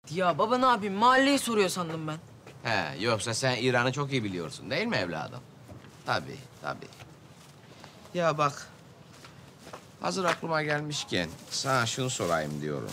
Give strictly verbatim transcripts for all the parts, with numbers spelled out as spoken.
Ya baba ne yapayım? Mahalleyi soruyor sandım ben. He, yoksa sen İran'ı çok iyi biliyorsun değil mi evladım? Tabii, tabii. Ya bak, hazır aklıma gelmişken sana şunu sorayım diyorum.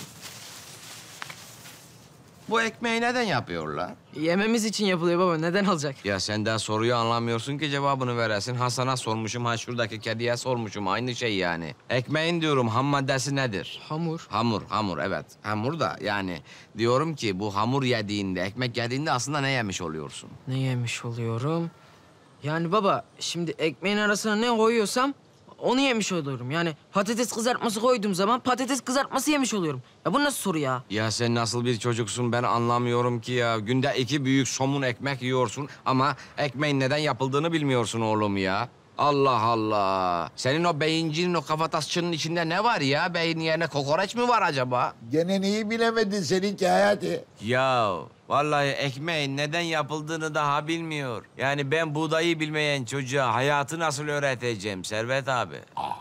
Bu ekmeği neden yapıyorlar? Yememiz için yapılıyor baba. Neden olacak? Ya sen daha soruyu anlamıyorsun ki cevabını veresin. Hasan'a sormuşum, ha şuradaki kediye sormuşum. Aynı şey yani. Ekmeğin diyorum ham maddesi nedir? Hamur. Hamur, hamur evet. Hamur da yani diyorum ki bu hamur yediğinde, ekmek yediğinde aslında ne yemiş oluyorsun? Ne yemiş oluyorum? Yani baba şimdi ekmeğin arasına ne koyuyorsam onu yemiş oluyorum. Yani patates kızartması koyduğum zaman patates kızartması yemiş oluyorum. Ya bu nasıl soru ya? Ya sen nasıl bir çocuksun ben anlamıyorum ki ya. Günde iki büyük somun ekmek yiyorsun ama ekmeğin neden yapıldığını bilmiyorsun oğlum ya. Allah Allah. Senin o beyincinin, o kafatasçının içinde ne var ya? Beyin yerine kokoreç mi var acaba? Gene neyi bilemedin seninki Hayati? Ya vallahi ekmeğin neden yapıldığını daha bilmiyor. Yani ben buğdayı bilmeyen çocuğa hayatı nasıl öğreteceğim Servet abi?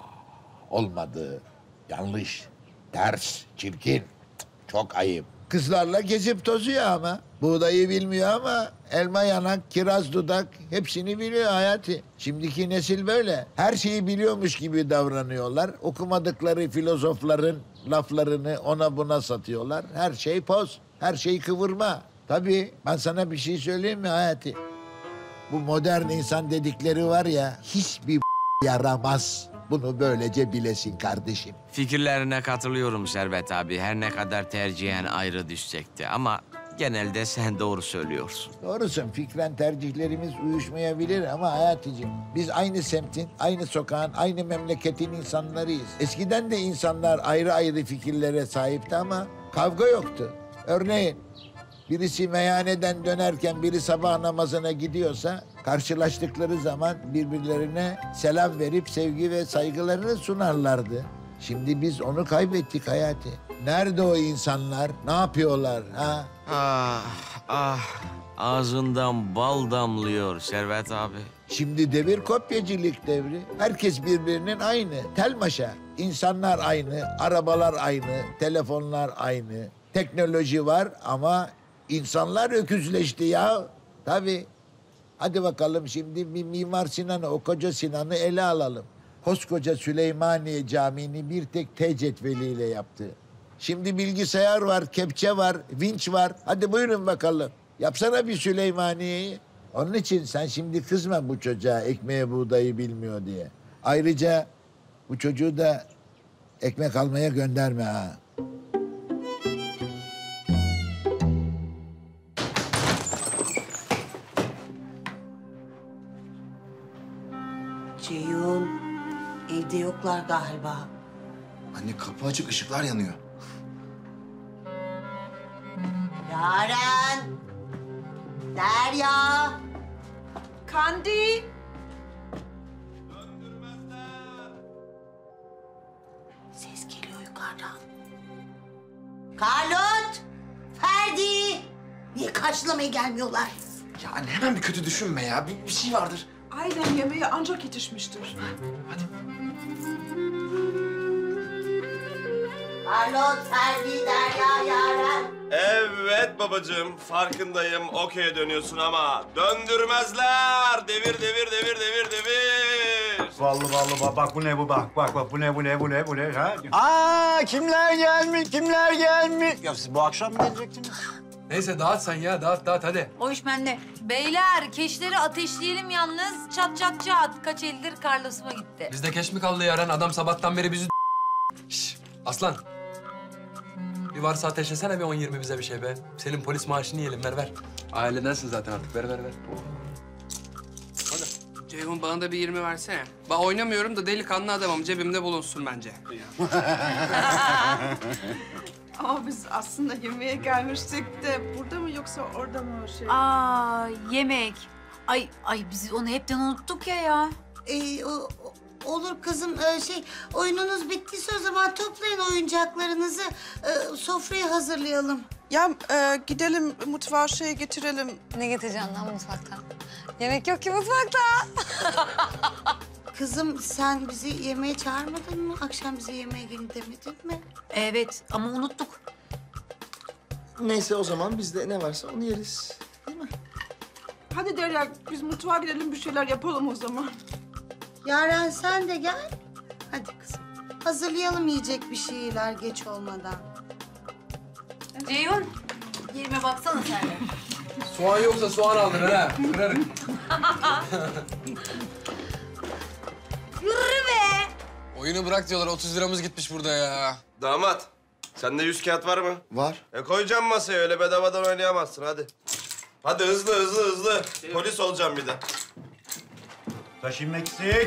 Olmadı. Yanlış. Ters. Çirkin. Çok ayıp. Kızlarla gezip tozuyor ama. Buğdayı bilmiyor ama elma yanak, kiraz dudak hepsini biliyor Hayati. Şimdiki nesil böyle. Her şeyi biliyormuş gibi davranıyorlar. Okumadıkları filozofların laflarını ona buna satıyorlar. Her şey poz, her şey kıvırma. Tabii ben sana bir şey söyleyeyim mi Hayati? Bu modern insan dedikleri var ya hiçbir yaramaz. Bunu böylece bilesin kardeşim. Fikirlerine katılıyorum Servet abi. Her ne kadar tercihen ayrı düşsek de ama genelde sen doğru söylüyorsun. Doğrusun, fikren tercihlerimiz uyuşmayabilir ama Hayati'cim biz aynı semtin, aynı sokağın, aynı memleketin insanlarıyız. Eskiden de insanlar ayrı ayrı fikirlere sahipti ama kavga yoktu. Örneğin birisi meyhaneden dönerken biri sabah namazına gidiyorsa karşılaştıkları zaman birbirlerine selam verip sevgi ve saygılarını sunarlardı. Şimdi biz onu kaybettik Hayati. Nerede o insanlar? Ne yapıyorlar ha? Ah ah ağzından bal damlıyor Servet abi. Şimdi devir kopyacılık devri. Herkes birbirinin aynı. Tel maşa. İnsanlar aynı, arabalar aynı, telefonlar aynı. Teknoloji var ama insanlar öküzleşti ya. Tabii. Hadi bakalım şimdi bir Mimar Sinan'ı, o koca Sinan'ı ele alalım. Koskoca Süleymaniye Camii'ni bir tek T cetveliyle yaptı. Şimdi bilgisayar var, kepçe var, vinç var. Hadi buyurun bakalım. Yapsana bir Süleymaniye'yi. Onun için sen şimdi kızma bu çocuğa ekmeğe buğdayı bilmiyor diye. Ayrıca bu çocuğu da ekmek almaya gönderme ha. Ceyhun, evde yoklar galiba. Anne kapı açık, ışıklar yanıyor. Yaren, Derya. Kandi. Ses geliyor yukarıdan. Carlot, Ferdi. Niye karşılamaya gelmiyorlar? Ya anne hemen bir kötü düşünme ya. Bir, bir şey vardır. Ailem yemeğe ancak yetişmiştir. Hadi. Carlot, Ferdi, Derya, Yaren. Evet babacığım, farkındayım. Okey'e dönüyorsun ama döndürmezler. Devir, devir, devir, devir, devir. Vallahi vallahi bak, bak bu ne bu bak bak bak bu ne bu ne bu ne bu ne ha? Aa kimler gelmiş kimler gelmiş? Ya siz bu akşam mı gelecektiniz? Neyse dağıt sen ya dağıt dağıt hadi. O iş bende. Beyler keşleri ateşleyelim yalnız. Çat çat çat. Kaç eldir Carlos'uma gitti. Bizde keş mi kaldı Yaren? Adam sabahtan beri bizi Şş, Aslan. Bir varsa ateşlesene bir on yirmi bize bir şey be. Senin polis maaşını yiyelim ver ver. Ailedensin zaten artık ver ver ver. Hadi. Ceyhun bana da bir yirmi versene. Ben oynamıyorum da delikanlı adamım. Cebimde bulunsun bence. Ama biz aslında yemeğe gelmiştik de burada mı yoksa orada mı şey? Aa yemek. Ay ay biz onu hepten unuttuk ya ya. Ee, o, o- olur kızım. Ee, şey, oyununuz bittiyse o zaman toplayın oyuncaklarınızı. Ee, sofrayı hazırlayalım. Ya e, gidelim mutfağa şey getirelim. Ne getireceğim lan mutfaktan? Yemek yok ki mutfakta. Kızım sen bizi yemeğe çağırmadın mı? Akşam bize yemeğe gelin demedin mi? Evet ama unuttuk. Neyse o zaman bizde ne varsa onu yeriz. Değil mi? Hadi Derya biz mutfağa gidelim bir şeyler yapalım o zaman. Yaren sen de gel. Hadi kızım. Hazırlayalım yiyecek bir şeyler geç olmadan. Ceyhun, yerime baksana sen de. Soğan yoksa soğan aldın ha. Kırarım. Yürü be! Oyunu bırak diyorlar. otuz liramız gitmiş burada ya. Damat, sende yüz kağıt var mı? Var. E koyacağım masaya, öyle bedavadan oynayamazsın, hadi. Hadi hızlı hızlı hızlı. Polis olacağım bir de. Taşım eksik.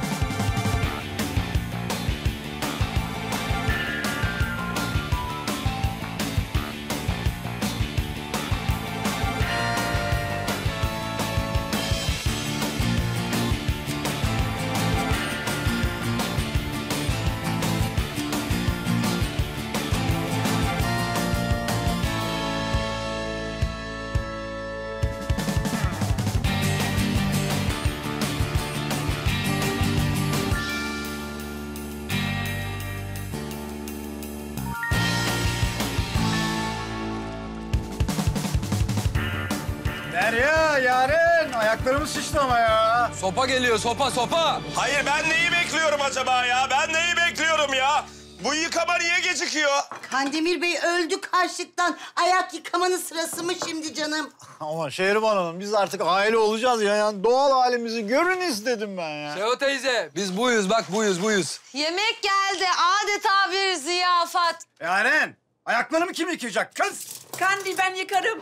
Derya, Yaren. Ayaklarımız şişti ama ya. Sopa geliyor, sopa, sopa. Hayır, ben neyi bekliyorum acaba ya? Ben neyi bekliyorum ya? Bu yıkama niye gecikiyor? Kandemir Bey öldü karşılıktan. Ayak yıkamanın sırası mı şimdi canım? Ama Şehriban Hanım biz artık aile olacağız ya. Yani doğal halimizi görün istedim ben ya. Şevo teyze, biz buyuz bak buyuz buyuz. Yemek geldi. Adeta bir ziyafet. Yaren, ayaklarımı kim yıkayacak kız? Kandil ben yıkarım.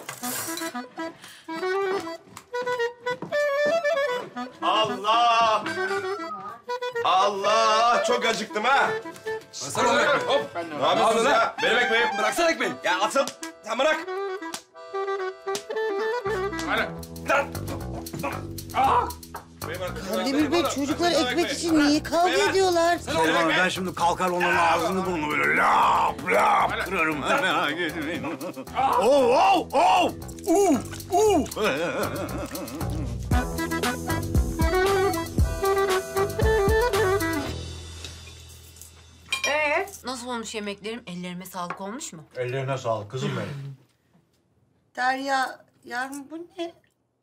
Allah! Allah! Çok acıktım ha. Bıraksana oğlum ekmeği. Hop. Ne yapıyorsunuz ya? Benim ekmeğim. Bıraksana ekmeği. Ya atıl. Sen bırak. Kandemir Bey çocuklar ekmek için niye kavga ediyorlar? Şehriban Hanım ben şimdi kalkar onların ağzını burnunu böyle lap lap kırarım. Merak etmeyin. Oh, oh, oh! Uh, uh! Ee, nasıl olmuş yemeklerim? Ellerime sağlık olmuş mu? Ellerine sağlık kızım benim. Derya, yarın bu ne?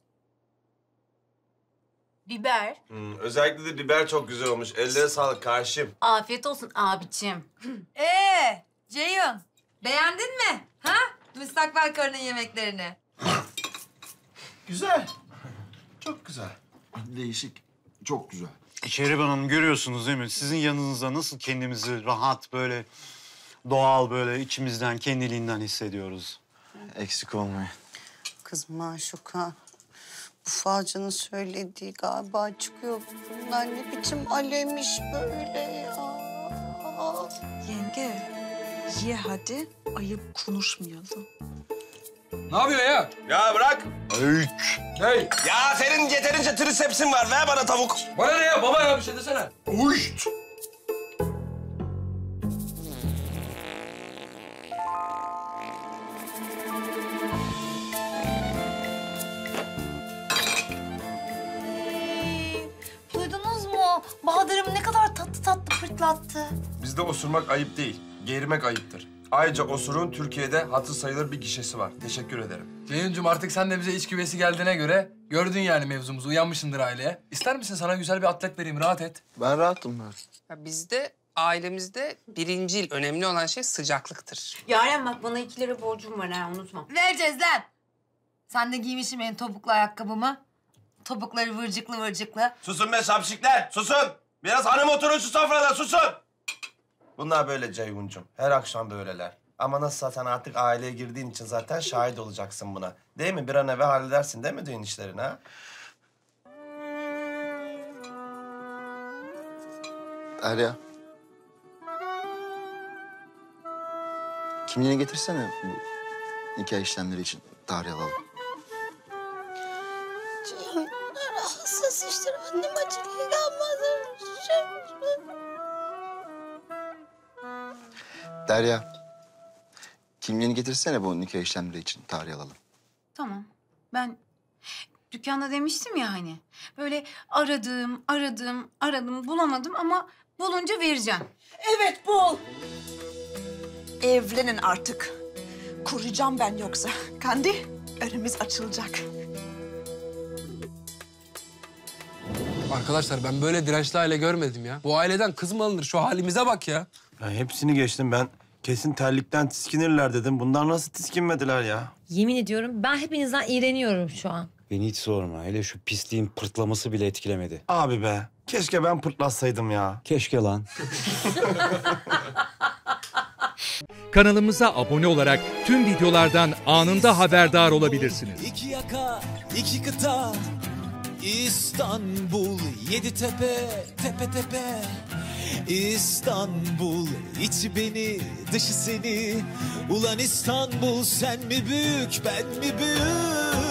Biber. Hmm, özellikle de biber çok güzel olmuş. Ellerine sağlık karşım. Afiyet olsun abicim. Ee, Ceyhun, beğendin mi? Ha? Müstakbel karının yemeklerini. Güzel. Çok güzel. Değişik. Çok güzel. Şehriban Hanım görüyorsunuz değil mi? Sizin yanınızda nasıl kendimizi rahat böyle doğal böyle içimizden kendiliğinden hissediyoruz. Eksik olmayın. Kız Maşuka, bu falcının söylediği galiba çıkıyor. Bunlar ne biçim alevmiş böyle ya. Yenge, ye hadi. Ayıp konuşmayalım. Ne yapıyor ya? Ya bırak. Öyk. Hey. Ya senin yeterince trisepsin var. Ver bana tavuk. Bana ne ya? Baba ya bir şey desene. Uyuşt. Duydunuz mu? Bahadır'ım ne kadar tatlı tatlı pırtlattı. Bizde osurmak ayıp değil. Geğirmek ayıptır. Ayrıca osurun Türkiye'de hatır sayılır bir gişesi var. Teşekkür ederim. Ceyhun'cum artık sen de bize iç güvesi geldiğine göre gördün yani mevzumuzu. Uyanmışsındır aileye. İster misin sana güzel bir atlet vereyim, rahat et. Ben rahatım ben. Ya bizde, ailemizde birincil önemli olan şey sıcaklıktır. Yaren bak bana iki lira borcum var ha unutma. Vereceğiz lan. Sen de giymişsin benim topuklu ayakkabımı. Topukları vırcıklı vırcıklı. Susun be şapşikler, susun. Biraz hanım oturun şu sofrada, susun. Bunlar böyle Ceyhun'cum. Her akşam böyleler. Ama nasıl sen artık aileye girdiğin için zaten şahit olacaksın buna. Değil mi? Bir an evvel halledersin değil mi düğün işlerini ha? Derya. Kimliğini getirsene bu nikah işlemleri için tarih alalım. Ceyhun, rahatsız işte. Annem acele gelmez. Derya. Kimliğini getirsene bu nikah işlemleri için tarih alalım. Tamam. Ben dükkanda demiştim ya hani. Böyle aradım, aradım, aradım, bulamadım ama bulunca vereceğim. Evet bul. Evlenin artık. kuracağım ben yoksa. Kandi, önümüz açılacak. Arkadaşlar ben böyle dirençli aile görmedim ya. Bu aileden kız mı alınır? Şu halimize bak ya. Ya hepsini geçtim ben. Kesin terlikten tiskinirler dedim. Bunlar nasıl tiskinmediler ya? Yemin ediyorum ben hepinizden iğreniyorum şu an. Beni hiç sorma. Hele şu pisliğin pırtlaması bile etkilemedi. Abi be, keşke ben pırtlatsaydım ya. Keşke lan. Kanalımıza abone olarak tüm videolardan anında haberdar olabilirsiniz. İki yaka, iki kıta, İstanbul, yedi tepe, tepe tepe. İstanbul, içi beni, dışı seni. Ulan İstanbul, sen mi büyük, ben mi büyük?